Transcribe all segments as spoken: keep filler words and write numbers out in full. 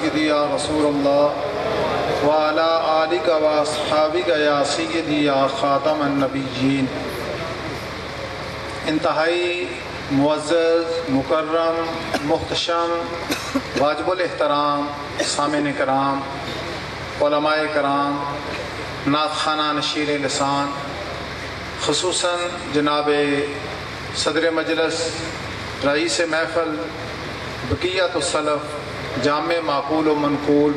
سیدی یا رسول اللہ وعلی آلک و اصحابک یا سیدی یا خاتم النبیین۔ انتہائی معزز، مکرم، محتشم، واجب الاحترام سامعین کرام، علماء کرام، نعت خوانان نشیر لسان، خصوصاً جناب صدر مجلس، رئیس محفل، بقیت السلف، جامع معقول و منقول،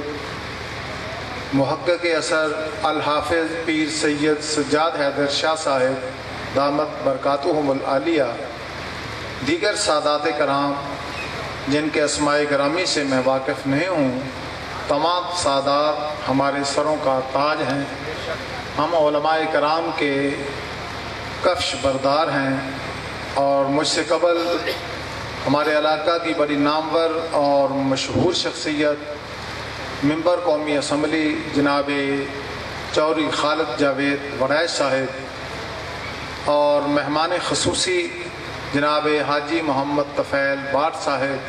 محقق اثر الحافظ پیر سید سجاد حیدر شاہ صاحب دامت برکاتہم العالیہ، دیگر سادات کرام جن کے اسماء گرامی سے میں واقف نہیں ہوں، تمام سادات ہمارے سروں کا تاج ہیں۔ ہم علماء کرام کے کفش بردار ہیں اور مجھ سے قبل ہمارے علاقہ کی بڑی نامور اور مشہور شخصیت ممبر قومی اسمبلی جناب چوری خالد جاوید وڑائچ صاحب اور مہمان خصوصی جناب حاجی محمد طفیل بٹ صاحب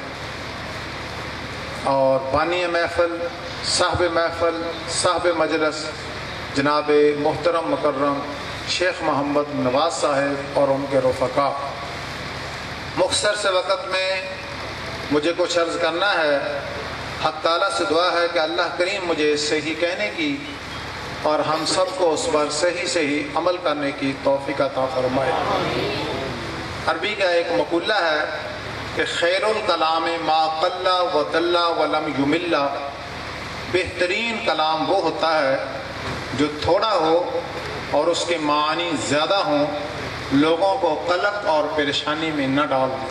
اور بانی محفل، صاحب محفل، صاحب مجلس جناب محترم مکرم شیخ محمد نواز صاحب اور ان کے رفقا، مختصر سے وقت میں مجھے کچھ عرض کرنا ہے۔ حق تعالیٰ سے دعا ہے کہ اللہ کریم مجھے صحیح کہنے کی اور ہم سب کو اس پر صحیح صحیح عمل کرنے کی توفیق عطا فرمائے۔ عربی کا ایک مقولہ ہے کہ خیر الکلام ما قل و دل ولم یمل، بہترین کلام وہ ہوتا ہے جو تھوڑا ہو اور اس کے معنی زیادہ ہوں، لوگوں کو قلق اور پریشانی میں نہ ڈال دے۔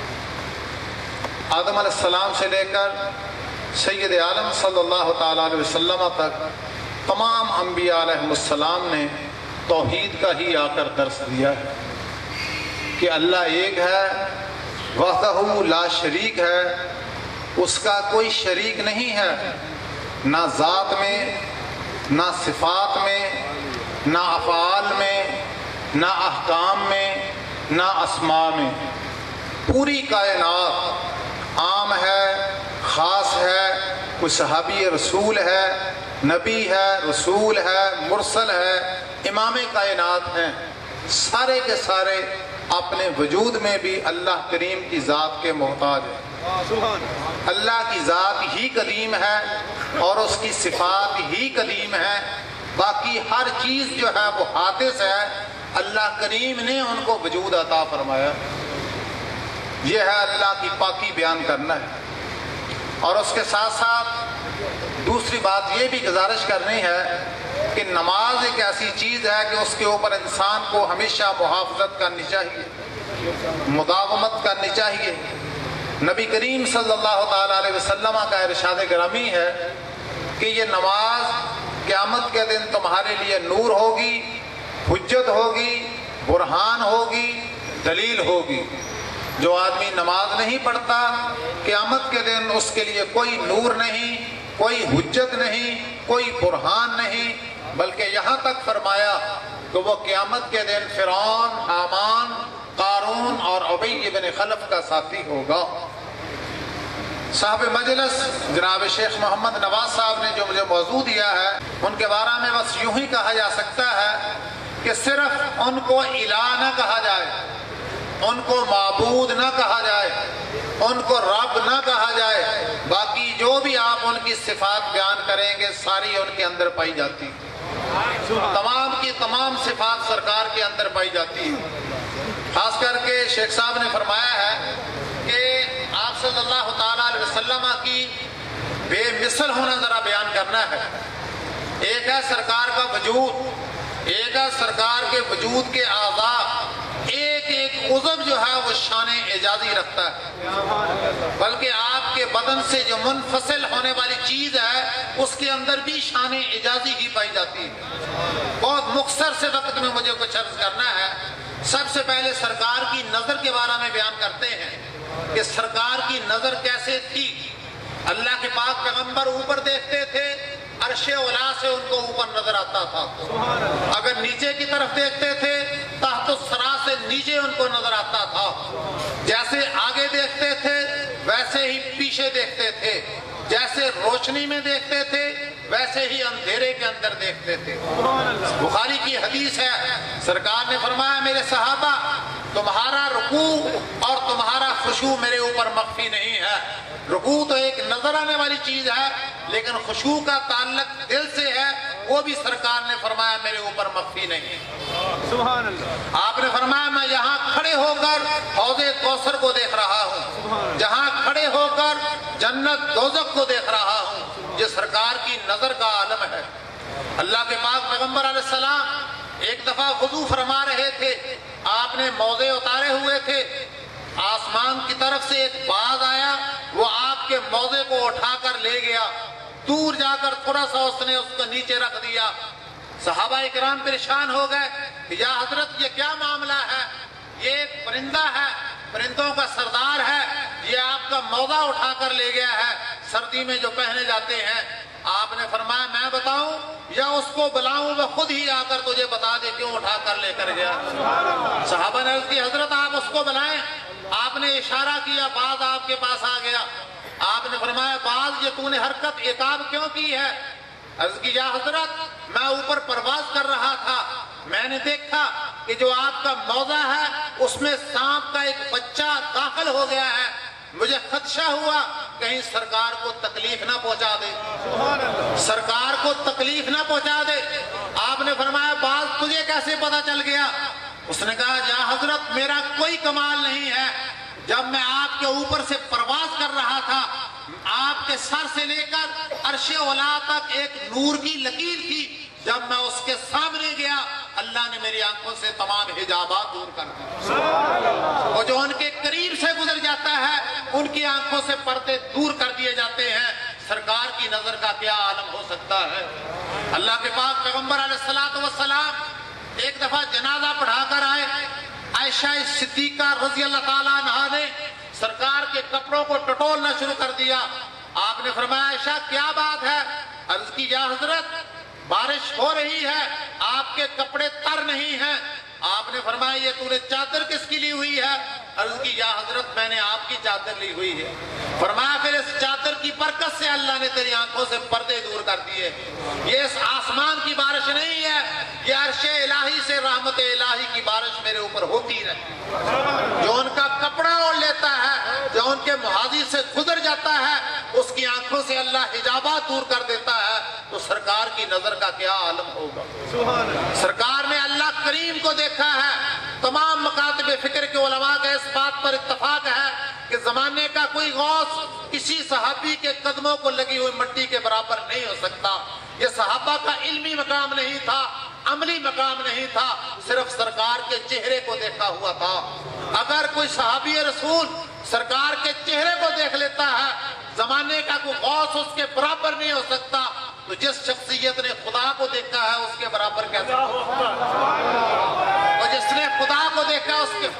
آدم علیہ السلام سے لے کر سید عالم صلی اللہ تعالیٰ علیہ وسلم تک تمام انبیاء علیہ السلام نے توحید کا ہی آ کر درس دیا ہے کہ اللہ ایک ہے، وحدہ لا شریک ہے، اس کا کوئی شریک نہیں ہے، نہ ذات میں، نہ صفات میں، نہ افعال میں، نہ احکام میں، نہ اسماء میں۔ پوری کائنات عام ہے، خاص ہے، کوئی صحابی رسول ہے، نبی ہے، رسول ہے، مرسل ہے، امام کائنات ہیں، سارے کے سارے اپنے وجود میں بھی اللہ کریم کی ذات کے محتاج ہیں۔ اللہ کی ذات ہی قدیم ہے اور اس کی صفات ہی قدیم ہے، باقی ہر چیز جو ہے وہ حادث ہے، اللہ کریم نے ان کو وجود عطا فرمایا۔ یہ ہے اللہ کی پاکی بیان کرنا ہے۔ اور اس کے ساتھ ساتھ دوسری بات یہ بھی گزارش کرنی ہے کہ نماز ایک ایسی چیز ہے کہ اس کے اوپر انسان کو ہمیشہ محافظت کرنی چاہیے، مداومت کرنی چاہیے۔ نبی کریم صلی اللہ تعالیٰ علیہ وسلم کا ارشاد گرامی ہے کہ یہ نماز قیامت کے دن تمہارے لیے نور ہوگی، حجت ہوگی، برہان ہوگی، دلیل ہوگی۔ جو آدمی نماز نہیں پڑھتا قیامت کے دن اس کے لیے کوئی نور نہیں، کوئی حجت نہیں، کوئی برہان نہیں، بلکہ یہاں تک فرمایا کہ وہ قیامت کے دن فرعون، حامان، قارون اور ابی بن خلف کا ساتھی ہوگا۔ صاحب مجلس جناب شیخ محمد نواز صاحب نے جو مجھے موضوع دیا ہے، ان کے بارے میں بس یوں ہی کہا جا سکتا ہے کہ صرف ان کو الہ نہ کہا جائے، ان کو معبود نہ کہا جائے، ان کو رب نہ کہا جائے، باقی جو بھی آپ ان کی صفات بیان کریں گے ساری ان کے اندر پائی جاتی، تمام کی تمام صفات سرکار کے اندر پائی جاتی ہے۔ خاص کر کے شیخ صاحب نے فرمایا ہے کہ آپ صلی اللہ تعالیٰ علیہ وسلم کی بے مثل ہونا ذرا بیان کرنا ہے۔ ایک ہے سرکار کا وجود، ایک ہے سرکار کے وجود کے اعضاء، ایک ایک عضو جو ہے وہ شان اعجازی رکھتا ہے، بلکہ آپ کے بدن سے جو منفصل ہونے والی چیز ہے اس کے اندر بھی شان اعجازی ہی پائی جاتی ہے۔ بہت مختصر سے وقت میں مجھے کچھ عرض کرنا ہے۔ سب سے پہلے سرکار کی نظر کے بارے میں بیان کرتے ہیں کہ سرکار کی نظر کیسے تھی۔ اللہ کے پاک پیغمبر اوپر دیکھتے تھے، عرش اولا سے ان کو اوپر نظر آتا تھا، اگر نیچے کی طرف دیکھتے تھے تحت الثری سے نیچے ان کو نظر آتا تھا، جیسے آگے دیکھتے تھے ویسے ہی پیچھے دیکھتے تھے، جیسے روشنی میں دیکھتے تھے ویسے ہی اندھیرے کے اندر دیکھتے تھے۔ بخاری کی حدیث ہے، سرکار نے فرمایا میرے صحابہ تمہارا رکوع اور تمہارا خشوع میرے اوپر مخفی نہیں ہے۔ رکوع تو ایک نظر آنے والی چیز ہے، لیکن خشوع کا تعلق دل سے ہے، وہ بھی سرکار نے فرمایا میرے اوپر مخفی نہیں۔ سبحان اللہ۔ آپ نے فرمایا میں یہاں کھڑے ہو کر حوض کوثر کو دیکھ رہا ہوں، جہاں کھڑے ہو کر جنت دوزخ کو دیکھ رہا ہوں۔ یہ سرکار کی نظر کا عالم ہے۔ اللہ کے پاک پیغمبر علیہ السلام ایک دفعہ وضو فرما رہے تھے، آپ نے موزے اتارے ہوئے تھے، آسمان کی طرف سے ایک باز آیا، وہ آپ کے موزے کو اٹھا کر لے گیا، دور جا کر تھوڑا سا اس نے اس کو نیچے رکھ دیا۔ صحابہ اکرام پریشان ہو گئے کہ یا حضرت یہ کیا معاملہ ہے؟ یہ ایک پرندہ ہے، پرندوں کا سردار ہے، یہ آپ کا موزہ اٹھا کر لے گیا ہے، سردی میں جو پہنے جاتے ہیں۔ آپ نے فرمایا میں بتاؤں یا اس کو بلاؤں، وہ خود ہی آ کر تجھے بتا دے کیوں اٹھا کر لے کر گیا۔ صحابہ نے عرض کی حضرت آپ اس کو بلائیں۔ آپ نے اشارہ کیا، باز آپ کے پاس آ گیا۔ آپ نے فرمایا باز یہ تو نے حرکت عقاب کیوں کی ہے؟ عرض کی یا حضرت میں اوپر پرواز کر رہا تھا، میں نے دیکھا کہ جو آپ کا موزہ ہے اس میں سانپ کا ایک بچہ داخل ہو گیا ہے، مجھے خدشہ ہوا کہیں سرکار کو تکلیف نہ پہنچا دے، سرکار کو تکلیف نہ پہنچا دے۔ آپ نے فرمایا باز تجھے کیسے پتا چل گیا؟ اس نے کہا یا حضرت میرا کوئی کمال نہیں ہے، جب میں آپ کے اوپر سے پرواز کر رہا تھا، آپ کے سر سے لے کر عرش اولا تک ایک نور کی لکیر تھی، جب میں اس کے سامنے گیا اللہ نے میری آنکھوں سے تمام حجابات دور کر دی۔ وہ جو ان کے قریب سے گزر جاتا ہے ان کی آنکھوں سے پردے دور کر دیے جاتے ہیں۔ سرکار کی نظر کا کیا عالم ہو سکتا ہے؟ اللہ کے پاک پیغمبر علیہ الصلوۃ والسلام ایک دفعہ جنازہ پڑھا کر آئے، عائشہ صدیقہ رضی اللہ تعالیٰ عنہا نے سرکار کے کپڑوں کو ٹٹولنا شروع کر دیا۔ آپ نے فرمایا عائشہ کیا بات ہے؟ عرض کی یا حضرت بارش ہو رہی ہے، آپ کے کپڑے تر نہیں ہیں۔ آپ نے فرمایا یہ تو نے چادر کس کی لی ہوئی ہے؟ عرض کی یا حضرت میں نے آپ کی چادر لی ہوئی ہے۔ فرمایا پھر اس چادر کی برکت سے اللہ نے تیری آنکھوں سے پردے دور کر دیے۔ یہ اس آسمان کی بارش نہیں ہے، یہ عرش الہی سے رحمت الہی کی بارش میرے اوپر ہوتی رہتی۔ جو ان کا کپڑا اوڑھ لیتا ہے، جو ان کے محاذی سے گزر جاتا ہے، اس کی آنکھوں سے اللہ حجابات دور کر دیتا ہے، تو سرکار کی نظر کا کیا عالم ہوگا؟ سرکار نے اللہ کریم کو دیکھا ہے۔ تمام مکاتب فکر کے علماء کا اس بات پر اتفاق ہے کہ زمانے کا کوئی غوث کسی صحابی کے قدموں کو لگی ہوئی مٹی کے برابر نہیں ہو سکتا۔ یہ صحابہ کا علمی مقام نہیں تھا، عملی مقام نہیں تھا، صرف سرکار کے چہرے کو دیکھا ہوا تھا۔ اگر کوئی صحابی رسول سرکار کے چہرے کو دیکھ لیتا ہے، زمانے کا کوئی غوث اس کے برابر نہیں ہو سکتا، تو جس شخصیت نے خدا کو دیکھا ہے اس کے برابر کیسے ہوگا؟ اور جس نے خدا کو دیکھا اس کے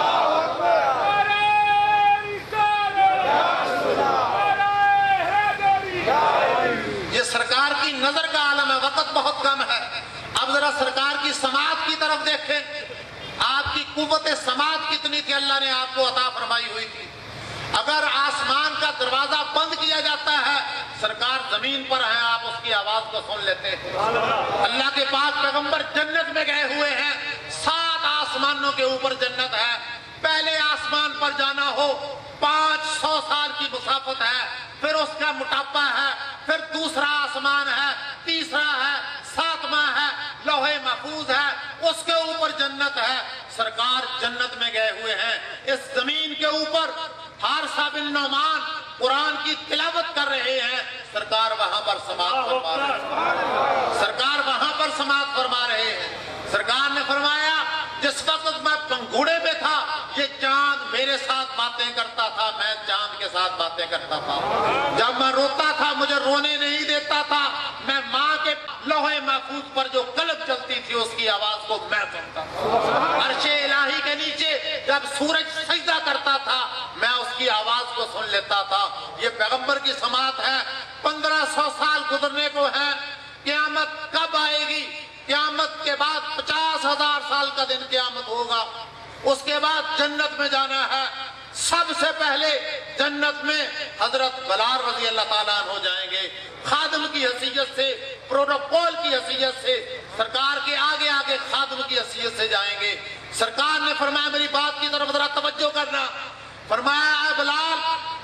یہ سرکار کی نظر کا عالم ہے۔ وقت بہت کم ہے، اب ذرا سرکار کی سماعت کی طرف دیکھیں۔ آپ کی قوت سماعت کتنی تھی اللہ نے آپ کو عطا فرمائی ہوئی تھی۔ اگر آسمان کا دروازہ بند کیا جاتا ہے، سرکار زمین پر ہیں، آپ اس کی آواز کو سن لیتے ہیں۔ اللہ کے پاک پیغمبر جنت میں گئے ہوئے ہیں، سات آسمانوں کے اوپر جنت ہے۔ پہلے آسمان پر جانا ہو پانچ سو سال کی مسافت ہے، پھر اس کا موٹاپا ہے، پھر دوسرا آسمان ہے، تیسرا ہے، ساتواں ہے، لوح محفوظ ہے، اس کے اوپر جنت ہے۔ سرکار جنت میں گئے ہوئے ہیں۔ اس زمین کے اوپر حارثہ بن نعمان قرآن کی تلاوت کر رہے ہیں، سرکار وہاں پر سماعت فرما رہے ہیں۔ سرکار وہاں پر سماعت فرما رہے ہیں۔ سرکار نے فرمایا جس وقت میں پنگھوڑے پہ تھا یہ چاند میرے ساتھ باتیں کرتا تھا، میں چاند کے ساتھ باتیں کرتا تھا۔ جب میں روتا تھا مجھے رونے نہیں دیتا تھا، میں ماں کے لوح محفوظ پر جو قلب چلتی تھی اس کی آواز کو میں سنتا تھا۔ عرش الہی کے نیچے جب سورج سجدہ کرتا تھا میں اس کی آواز کو سن لیتا تھا۔ یہ پیغمبر کی سماعت ہے۔ پندرہ سو سال گزرنے کو ہے، قیامت کب آئے گی؟ قیامت کے بعد پچاس ہزار سال کا دن قیامت ہوگا، اس کے بعد جنت میں جانا ہے۔ سب سے پہلے جنت میں حضرت بلال رضی اللہ تعالیٰ عنہ جائیں گے، خادم کی حیثیت سے، پروٹوکول کی حیثیت سے، سرکار کے آگے آگے خادم کی حیثیت سے جائیں گے۔ سرکار نے فرمایا میری بات کی طرف ذرا توجہ کرنا، فرمایا اے بلال،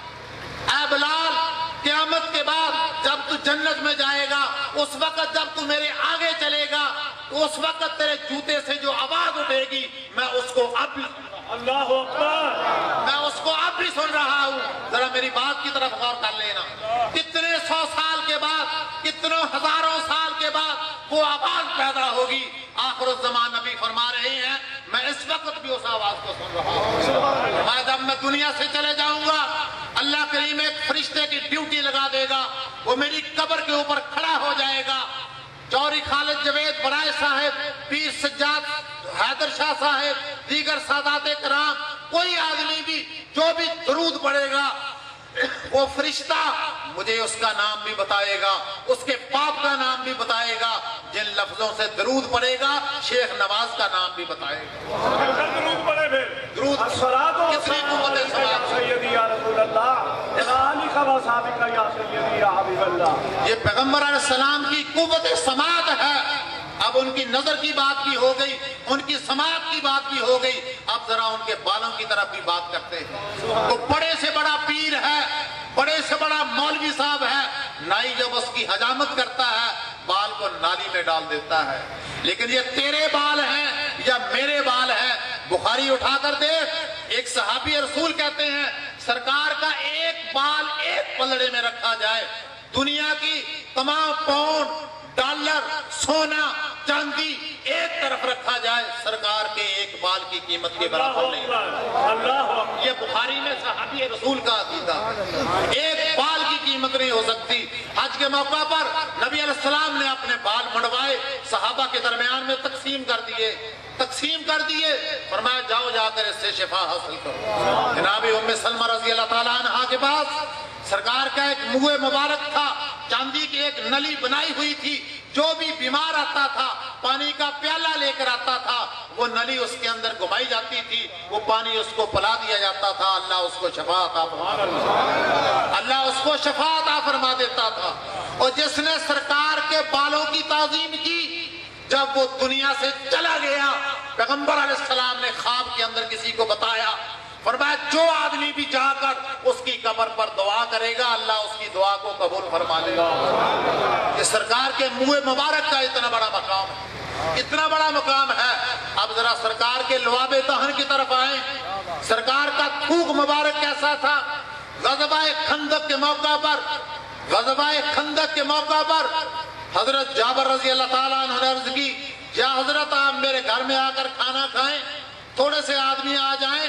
اے بلال قیامت کے بعد جب تو جنت میں جائے گا، اس وقت جب تو میرے آگے چلے گا، اس وقت تیرے جوتے سے جو آواز اٹھے گی میں اس کو اب بھی اللہ اکبر میں اس کو اب بھی سن رہا ہوں، ذرا میری بات کی طرف غور کر لینا۔ کتنے سو سال کے بعد، کتنے ہزاروں سال کے بعد وہ آواز پیدا ہوگی۔ آخر الزمان نبی فرما رہے ہیں میں اس وقت بھی اس آواز کو سن رہا ہوں۔ میں جب میں دنیا سے چلے جاؤں گا، اللہ کریم ایک فرشتے کی ڈیوٹی لگا دے گا، وہ میری قبر کے اوپر کھڑا ہو جائے گا۔ چوری خالد جوید برائے صاحب، پیر سجاد حیدر شاہ صاحب، دیگر سادات کرام، کوئی آدمی بھی جو بھی درود پڑھے گا، وہ فرشتہ مجھے اس کا نام بھی بتائے گا، اس کے باپ کا نام بھی بتائے گا، جن لفظوں سے درود پڑھے گا شیخ نواز کا نام بھی بتائے گا۔ درود پڑھے پھر درود کتنی قوت سماعت، سیدی یا رسول اللہ، علی خوا صحابہ یا سیدی یا حبیب اللہ، یہ پیغمبر علیہ السلام کی قوت سماعت ہے۔ اب ان کی نظر کی بات بھی ہو گئی، ان کی سماعت کی بات بھی ہو گئی، اب ذرا ان کے بالوں کی طرف بھی بات کرتے ہیں۔ وہ بڑے سے بڑا پیر ہے، بڑے سے بڑا مولوی صاحب ہے، نائی جب اس کی حجامت کرتا ہے بال کو نالی میں ڈال دیتا ہے، لیکن یہ تیرے بال ہیں یا میرے بال ہیں، بخاری اٹھا کر دیکھ، ایک صحابی رسول کہتے ہیں سرکار کا ایک بال ایک پلڑے میں رکھا جائے، دنیا کی تمام پاؤنڈ، ڈالر، سونا، چاندی ایک طرف رکھا جائے، سرکار کے ایک بال کی قیمت کے برابر نہیں۔ اللہ یہ بخاری میں صحابی رسول کا عقیدہ، ایک بال کی قیمت نہیں ہو سکتی۔ حج کے موقع پر نبی علیہ السلام نے اپنے بال منڈوائے، صحابہ کے درمیان میں تقسیم کر دیے تقسیم کر دیے فرمایا جاؤ جا کر اس سے شفا حاصل کرو۔ جناب ام سلمہ رضی اللہ تعالیٰ عنہ کے پاس سرکار کا ایک منہ مبارک تھا، چاندی کی ایک نلی بنائی ہوئی تھی، جو بھی بیمار آتا تھا پانی کا پیالہ لے کر آتا تھا، وہ نلی اس کے اندر گھمائی جاتی تھی، وہ پانی اس کو پلا دیا جاتا تھا، اللہ اس کو شفا عطا فرما اللہ اس کو شفا عطا فرما دیتا تھا۔ اور جس نے سرکار کے بالوں کی تعظیم کی، جب وہ دنیا سے چلا گیا، پیغمبر علیہ السلام نے خواب کے اندر کسی کو بتایا، فرمایا جو آدمی بھی جا کر اس کی قبر پر دعا کرے گا اللہ اس کی دعا کو قبول فرما لے گا۔ یہ سرکار کے منہ مبارک کا اتنا بڑا مقام ہے، اتنا بڑا مقام ہے۔ اب ذرا سرکار کے لعاب دہن کی طرف آئیں، سرکار کا تھوک مبارک کیسا تھا؟ غزوہ خندق کے موقع پر غزوہ خندق کے موقع پر حضرت جابر رضی اللہ تعالیٰ عنہ نے عرض کی یا حضرت آپ میرے گھر میں آ کر کھانا کھائیں، تھوڑے سے آدمی آ جائیں۔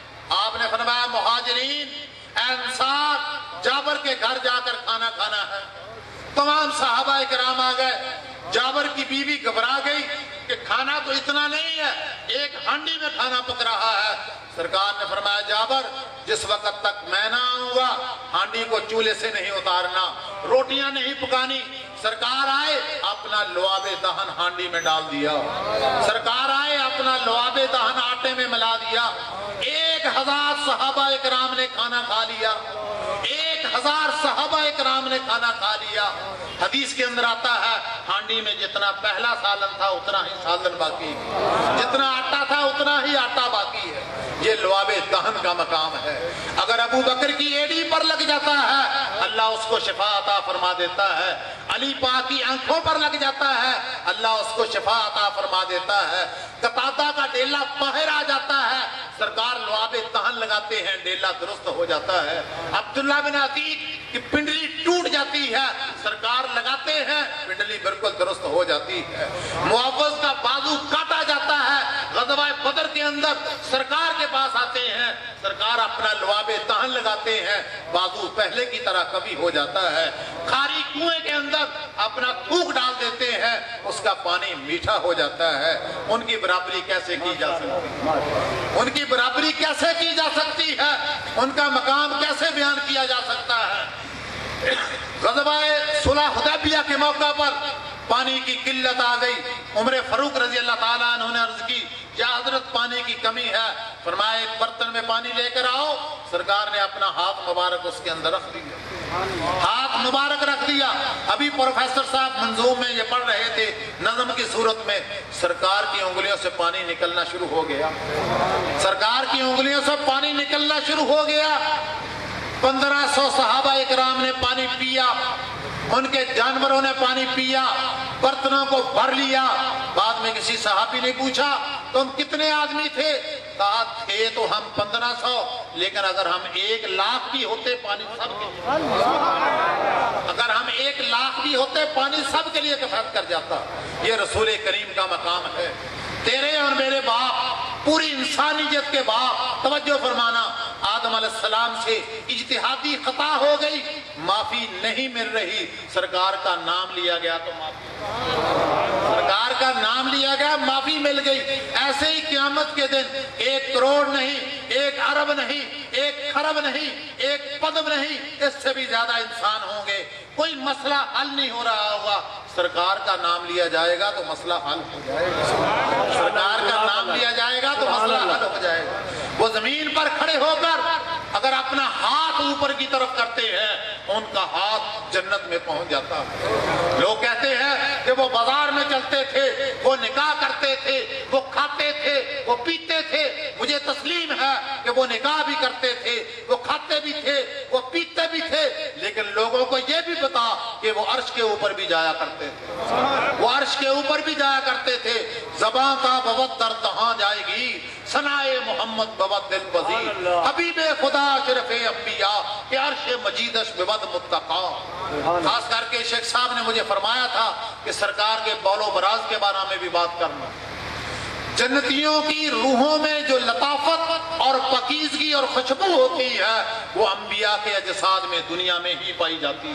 آپ نے فرمایا مہاجرین انصار جابر کے گھر جا کر کھانا کھانا ہے۔ تمام صحابہ کرام آ گئے، جابر کی بیوی گھبرا گئی کہ کھانا تو اتنا نہیں ہے، ایک ہانڈی میں کھانا پک رہا ہے۔ سرکار نے فرمایا جابر جس وقت تک میں نہ آؤں گا ہانڈی کو چولہے سے نہیں اتارنا، روٹیاں نہیں پکانی۔ سرکار آئے اپنا لعاب دہن ہانڈی میں ڈال دیا، سرکار آئے اپنا لعاب دہن آٹے میں ملا دیا، ایک ہزار صحابہ اکرام نے کھانا کھا لیا، ایک ہزار صحابہ اکرام نے کھانا کھا لیا۔ حدیث کے اندر آتا ہے ہانڈی میں جتنا پہلا سالن تھا اتنا ہی سالن باقی، جتنا آٹا تھا اتنا ہی آٹا باقی ہے۔ یہ لعاب دہن کا مقام ہے۔ اگر ابو بکر کی ایڑی پر لگ جاتا ہے اللہ اس کو شفا عطا فرما دیتا ہے، علی پاک کی آنکھوں پر لگ جاتا ہے اللہ اس کو شفا عطا فرما دیتا ہے، قطادہ کا ڈیلا باہر آ جاتا ہے سرکار لعاب دہن لگاتے ہیں ڈیلا درست ہو جاتا ہے۔ عبداللہ بن عتیق کی پنڈلی ٹوٹ جاتی ہے سرکار لگاتے ہیں پنڈلی بالکل درست ہو جاتی ہے۔ معوذ کا بازو کاٹا جاتا ہے غزوہ بدر کے اندر سرکار کے پاس آتے ہیں، سرکار اپنا لعاب دہن لگاتے ہیں، بازو پہلے کی طرح کبھی ہو جاتا ہے۔ کھاری کنویں کے اندر اپنا تھوک ڈال دیتے ہیں اس کا پانی میٹھا ہو جاتا ہے۔ ان کی برابری کیسے کی جا سکتی ہے؟ ان کی برابری کیسے کی جا سکتی ہے؟ ان کا مقام کیسے بیان کیا جا سکتا ہے؟ غزوہ صلح حدیبیہ کے موقع پر پانی کی قلت آ گئی، عمر فاروق رضی اللہ تعالیٰ عنہ نے عرض کی یا حضرت پانی کی کمی ہے، فرمایا ایک برتن میں پانی لے کر آؤ، سرکار نے اپنا ہاتھ مبارک اس کے اندر رکھ دیا، ہاتھ مبارک رکھ دیا۔ ابھی پروفیسر صاحب منظوم میں یہ پڑھ رہے تھے نظم کی صورت میں، سرکار کی انگلیوں سے پانی نکلنا شروع ہو گیا، سرکار کی انگلیوں سے پانی نکلنا شروع ہو گیا۔ پندرہ سو صحابہ اکرام نے پانی پیا، ان کے جانوروں نے پانی پیا، برتنوں کو بھر لیا۔ بعد میں کسی صحابی نے پوچھا تم کتنے آدمی تھے؟ کہا تھے تو ہم پندرہ سو، لیکن اگر ہم ایک لاکھ بھی ہوتے پانی سب کے لیے اگر ہم ایک لاکھ بھی ہوتے پانی سب کے لیے کفایت کر جاتا۔ یہ رسول کریم کا مقام ہے۔ تیرے اور میرے باپ، پوری انسانیت کے باپ، توجہ فرمانا، آدم علیہ السلام سے اجتہادی خطا ہو گئی، معافی نہیں مل رہی، سرکار کا نام لیا گیا تو معافی سرکار کا نام لیا گیا معافی مل گئی۔ ایسے ہی قیامت کے دن ایک کروڑ نہیں، ایک ارب نہیں، ایک خرب نہیں، ایک پدم نہیں، اس سے بھی زیادہ انسان ہوں گے، کوئی مسئلہ حل نہیں ہو رہا ہوگا، سرکار کا نام لیا جائے گا تو مسئلہ حل ہو جائے گا، سرکار کا نام لیا جائے گا تو مسئلہ حل ہو جائے گا۔ وہ زمین پر کھڑے ہو کر اگر اپنا ہاتھ اوپر کی طرف کرتے ہیں، ان کا ہاتھ جنت میں پہنچ جاتا ہے۔ لوگ کہتے ہیں کہ وہ بازار میں چلتے تھے، وہ نکاح کرتے تھے، وہ کھاتے تھے، وہ پیتے تھے، مجھے تسلیم ہے کہ وہ نکاح بھی کرتے تھے، وہ کھاتے بھی تھے، وہ پیتے بھی تھے، لیکن لوگوں کو یہ بھی پتا کہ وہ عرش کے اوپر بھی جایا کرتے تھے، وہ عرش کے اوپر بھی جایا کرتے تھے۔ زباں کا بوت در تہاں جائے گی، ثنائے محمد بوت دل پذیر، حبیب خدا شرف انبیاء کہ عرش مجیدش بود متقا۔ خاص کر کے شیخ صاحب نے مجھے فرمایا تھا کہ سرکار کے بول و براز کے بارے میں بھی بات کرنا۔ جنتیوں کی روحوں میں جو لطافت اور پاکیزگی اور خوشبو ہوتی ہے وہ انبیاء کے اجساد میں دنیا میں ہی پائی جاتی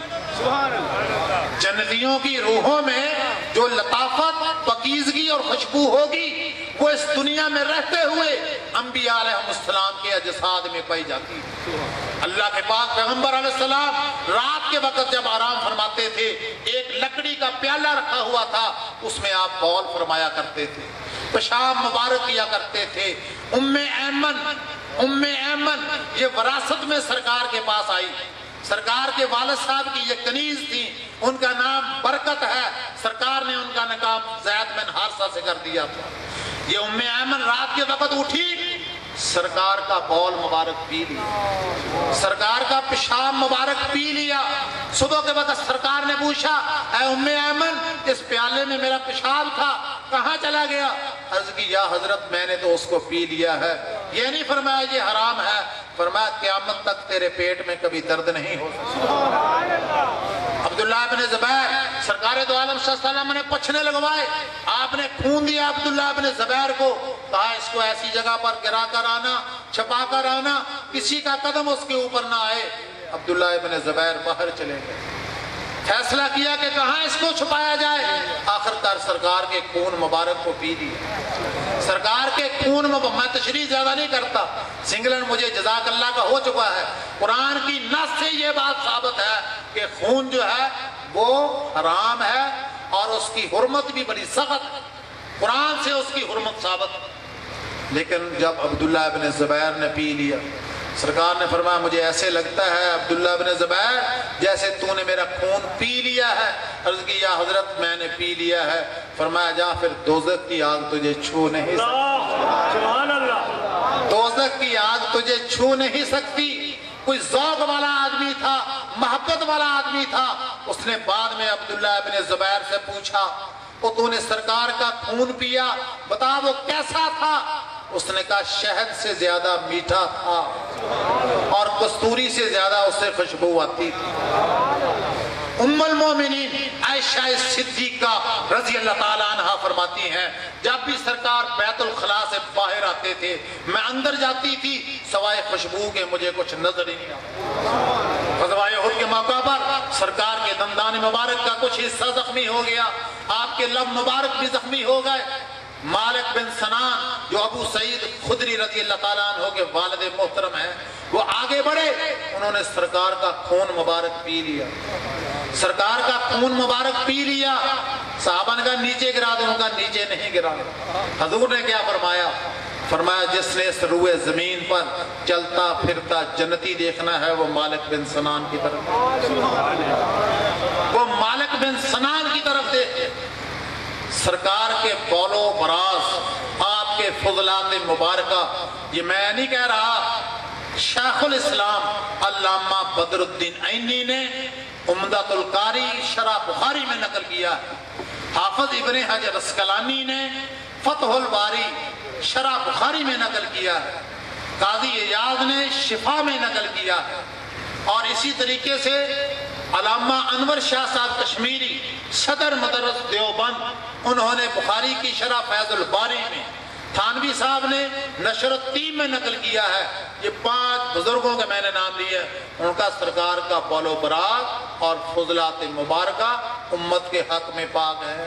ہے۔ جنتیوں کی روحوں میں جو لطافت، پاکیزگی اور خوشبو ہوگی وہ اس دنیا میں رہتے ہوئے انبیاء علیہ السلام کے اجساد میں پائی جاتی ہے۔ اللہ کے پاک پیغمبر علیہ السلام رات کے وقت جب آرام فرماتے تھے، ایک لکڑی کا پیالہ رکھا ہوا تھا، اس میں آپ بول فرمایا کرتے تھے، پیشاب مبارک کیا کرتے تھے۔ ام ایمن ام ایمن یہ وراثت میں سرکار کے پاس آئی، سرکار کے والد صاحب کی یہ کنیز تھی، ان کا نام برکت ہے، سرکار نے ان کا نکام زید بن حارثہ سے کر دیا تھا۔ یہ ام ایمن رات کے وقت اٹھی، سرکار کا بول مبارک پی لیا، سرکار کا پیشاب مبارک پی لیا۔ صبح کے وقت سرکار نے پوچھا اے ام ایمن اس پیالے میں میرا پیشاب تھا کہاں چلا گیا؟ عرض کی یا حضرت میں نے تو اس کو پی لیا ہے۔ یہ نہیں فرمایا یہ حرام ہے، فرمایا قیامت تک تیرے پیٹ میں کبھی درد نہیں ہو سکتا۔ عبداللہ ابن زبیر سرکار دو عالم صلی اللہ علیہ وسلم نے پچھنے لگوائے، آپ نے خون دیا عبداللہ ابن زبیر کو، کہا اس کو ایسی جگہ پر گرا کر آنا، چھپا کر آنا، کسی کا قدم اس کے اوپر نہ آئے۔ عبداللہ ابن زبیر باہر چلے گئے، فیصلہ کیا کہ کہاں اس کو چھپایا جائے، آخر کار سرکار کے خون مبارک کو پی لیا۔ سرکار کے خون میں میں تشریح زیادہ نہیں کرتا، سنگلن مجھے جزاک اللہ کا ہو چکا ہے۔ قرآن کی نص سے یہ بات ثابت ہے کہ خون جو ہے وہ حرام ہے اور اس کی حرمت بھی بڑی سخت ہے، قرآن سے اس کی حرمت ثابت۔ لیکن جب عبداللہ ابن زبیر نے پی لیا، سرکار نے فرمایا مجھے ایسے لگتا ہے عبداللہ ابن زبیر جیسے تو نے میرا خون پی لیا ہے۔ عرض کی یا حضرت میں نے پی لیا ہے۔ فرمایا جا پھر دوزخ کی آگ تجھے چھو نہیں سکتی، سبحان اللہ، دوزخ کی آگ تجھے چھو نہیں سکتی۔ کوئی ذوق والا آدمی تھا، محبت والا آدمی تھا، اس نے بعد میں عبداللہ ابن زبیر سے پوچھا وہ تو نے سرکار کا خون پیا، بتا وہ کیسا تھا؟ اس نے کہا شہد سے زیادہ میٹھا تھا اور کستوری سے زیادہ اس سے خوشبو آتی تھی۔ ام المومنین عائشہ صدیقہ رضی اللہ تعالیٰ عنہ فرماتی ہیں جب بھی سرکار بیت الخلاء سے باہر آتے تھے میں اندر جاتی تھی، سوائے خوشبو کے مجھے کچھ نظر ہی نہیں آتا۔ غزوہ احد کے موقع پر سرکار کے دندان مبارک کا کچھ حصہ زخمی ہو گیا، آپ کے لب مبارک بھی زخمی ہو گئے۔ مالک بن سنان جو ابو سعید خدری رضی اللہ تعالیٰ عنہ کے والد محترم ہیں، وہ آگے بڑھے، انہوں نے سرکار کا خون مبارک پی لیا، سرکار کا خون مبارک پی لیا۔ صحابہ نے کہا نیچے گرا دے، ان کا نیچے نہیں گرا۔ حضور نے کیا فرمایا؟ فرمایا جس نے اس روئے زمین پر چلتا پھرتا جنتی دیکھنا ہے وہ مالک بن سنان کی طرف، وہ مالک بن سنان کی طرف دیکھے۔ سرکار کے بول و براز، آپ کے فضلات مبارکہ، یہ میں نہیں کہہ رہا، شیخ الاسلام علامہ بدر الدین عینی نے عمدۃ القاری شرح بخاری میں نقل کیا ہے، حافظ ابن حجر اسقلانی نے فتح الباری شرح بخاری میں نقل کیا ہے، قاضی ایاز نے شفا میں نقل کیا ہے، اور اسی طریقے سے علامہ انور شاہ صاحب کشمیری صدر مدرس دیوبند، انہوں نے بخاری کی شرح فیض الباری میں، تھانوی صاحب نے نشر التیم میں نقل کیا ہے۔ یہ پانچ بزرگوں کے میں نے نام لیے، ان کا سرکار کا بول و براق اور فضلات مبارکہ امت کے حق میں پاک ہے،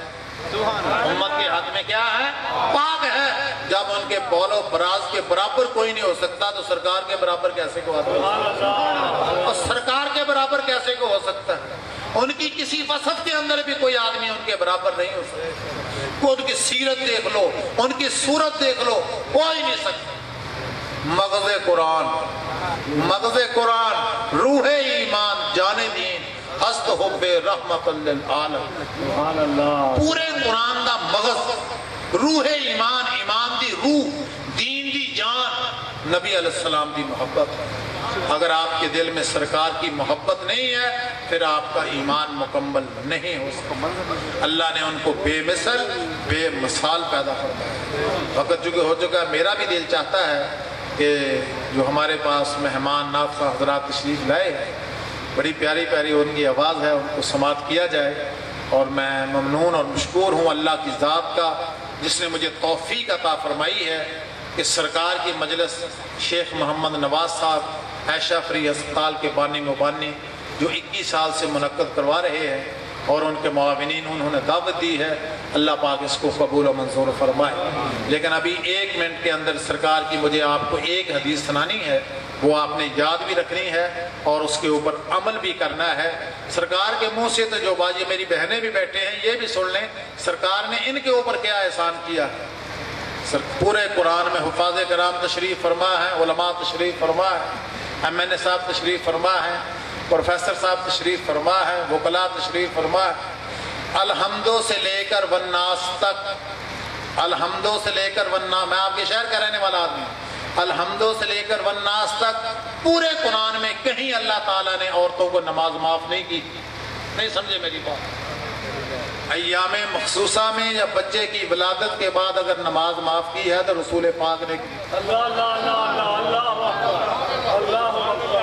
امت کے حق میں کیا ہے؟ پاک ہے۔ جب ان کے بول و براز کے برابر کوئی نہیں ہو سکتا تو سرکار کے برابر کیسے کو آتا ہے؟ اور سرکار کے برابر کیسے کو ہو سکتا ہے؟ ان کی کسی وصف کے اندر بھی کوئی آدمی ان کے برابر نہیں ہو سکتا۔ ان کی سیرت دیکھ لو، ان کی صورت دیکھ لو، کوئی نہیں سکتا۔ مغز قرآن، مغز قرآن، روح ایمان، جان دین، ہست حب رحمت للعالم۔ پورے قرآن دا مغز، روح ایمان، ایمان دی روح، دین دی جان، نبی علیہ السلام دی محبت۔ اگر آپ کے دل میں سرکار کی محبت نہیں ہے پھر آپ کا ایمان مکمل نہیں ہو سکتا۔ اللہ نے ان کو بے مثل بے مثال پیدا فرمایا۔ وقت چونکہ ہو چکا ہے، میرا بھی دل چاہتا ہے کہ جو ہمارے پاس مہمان ناخواہ حضرات تشریف لائے ہیں، بڑی پیاری پیاری ان کی آواز ہے، ان کو سماعت کیا جائے، اور میں ممنون اور مشکور ہوں اللہ کی ذات کا جس نے مجھے توفیق عطا فرمائی ہے کہ سرکار کی مجلس شیخ محمد نواز صاحب عائشہ فری ہسپتال کے بانی مبانی جو اکیس سال سے منعقد کروا رہے ہیں، اور ان کے معاونین انہوں نے دعوت دی ہے، اللہ پاک اس کو قبول و منظور فرمائے۔ لیکن ابھی ایک منٹ کے اندر سرکار کی مجھے آپ کو ایک حدیث سنانی ہے، وہ آپ نے یاد بھی رکھنی ہے اور اس کے اوپر عمل بھی کرنا ہے۔ سرکار کے منہ سے تو جو باجی میری بہنیں بھی بیٹھے ہیں یہ بھی سن لیں، سرکار نے ان کے اوپر کیا احسان کیا ہے۔ پورے قرآن میں حفاظ کرام تشریف فرما ہے، علماء تشریف فرما ہے، ایم این اے صاحب تشریف فرما ہے، پروفیسر صاحب تشریف فرما ہے، وکلاء تشریف فرما ہے۔ الحمدوں سے لے کر والناس تک، الحمدوں سے لے کر والناس، میں آپ کے شہر کا رہنے والا آدمی ہوں، الحمدوں سے لے کر والناس تک پورے قرآن میں کہیں اللہ تعالیٰ نے عورتوں کو نماز معاف نہیں کی۔ نہیں سمجھے میری بات؟ ایام مخصوصہ میں یا بچے کی ولادت کے بعد اگر نماز معاف کی ہے تو رسول پاک نے کی۔ اللہ اللہ اللہ اللہ اللہ اللہ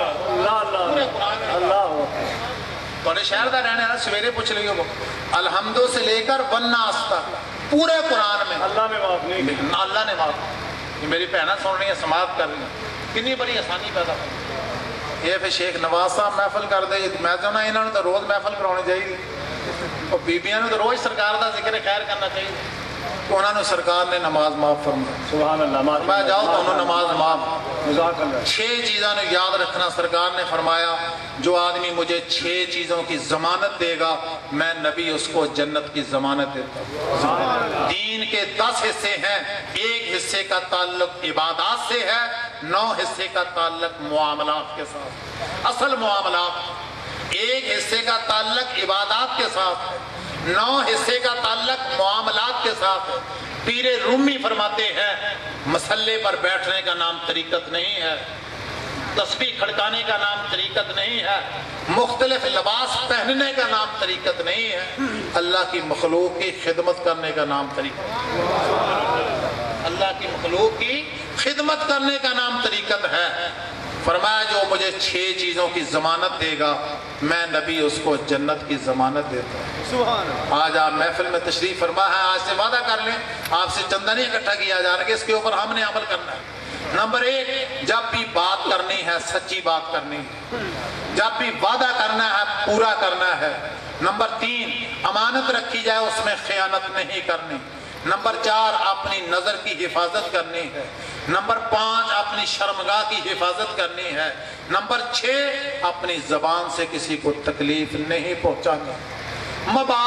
اللہ بڑے شہر کا رہنے والا سویرے پوچھ رہی ہو، الحمدوں سے لے کر والناس تک پورے قرآن میں اللہ نے معاف نہیں کی۔ اللہ نے معاف۔ یہ میری بہنیں سن رہی ہیں، سماعت کر رہی ہیں، کتنی بڑی آسانی پیدا کر۔ یہ پھر شیخ نواز صاحب محفل کر دے، میں چاہنا انہوں نے تو روز محفل کرانی چاہیے، اور بیبیاں نے تو روز سرکار دا ذکر خیر کرنا چاہیے، تو انہوں نے سرکار نے نماز معاف فرمائی۔ سبحان اللہ۔ میں جاؤ تو انہوں نماز معاف۔ جزاک اللہ۔ چھ چیزوں نے یاد رکھنا، سرکار نے فرمایا جو آدمی مجھے چھ چیزوں کی ضمانت دے گا میں نبی اس کو جنت کی ضمانت دیتا ہوں۔ دین کے دس حصے ہیں، ایک حصے کا تعلق عبادات سے ہے، نو حصے کا تعلق معاملات کے ساتھ، اصل معاملات۔ ایک حصے کا تعلق عبادات کے ساتھ، نو حصے کا تعلق معاملات کے ساتھ۔ پیر رومی فرماتے ہیں مسلے پر بیٹھنے کا نام طریقت نہیں ہے، تسبیح کھڑکانے کا نام طریقت نہیں ہے، مختلف لباس پہننے کا نام طریقت نہیں ہے، اللہ کی مخلوق کی خدمت کرنے کا نام طریقت ہے، اللہ کی مخلوق کی خدمت کرنے کا نام طریقت ہے۔ فرمایا جو مجھے چھ چیزوں کی ضمانت دے گا میں نبی اس کو جنت کی ضمانت دیتا ہوں۔ آج آپ محفل میں تشریف فرما ہے، آج سے وعدہ کر لیں آپ سے چندہ نہیں اکٹھا کیا جا رہا کہ اس کے اوپر ہم نے عمل کرنا ہے۔ نمبر ایک، جب بھی بات کرنی ہے سچی بات کرنی ہے، جب بھی وعدہ کرنا ہے پورا کرنا ہے۔ نمبر تین، امانت رکھی جائے اس میں خیانت نہیں کرنی۔ نمبر چار، اپنی نظر کی حفاظت کرنی ہے۔ نمبر پانچ، اپنی شرمگاہ کی حفاظت کرنی ہے۔ نمبر چھ، اپنی زبان سے کسی کو تکلیف نہیں پہنچانی۔ مباش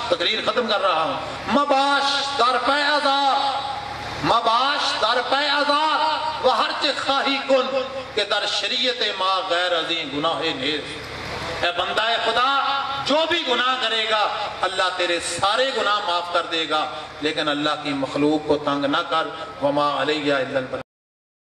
تقریر ختم کر رہا ہوں، مباش در پہ ازار، مباش در پہ ازار و ہرچ خواہی کن کہ در شریعت ما غیر عظیم گناہ نیز۔ اے بندہ خدا جو بھی گناہ کرے گا اللہ تیرے سارے گناہ معاف کر دے گا، لیکن اللہ کی مخلوق کو تنگ نہ کر، وما علیہ الا البلاغ۔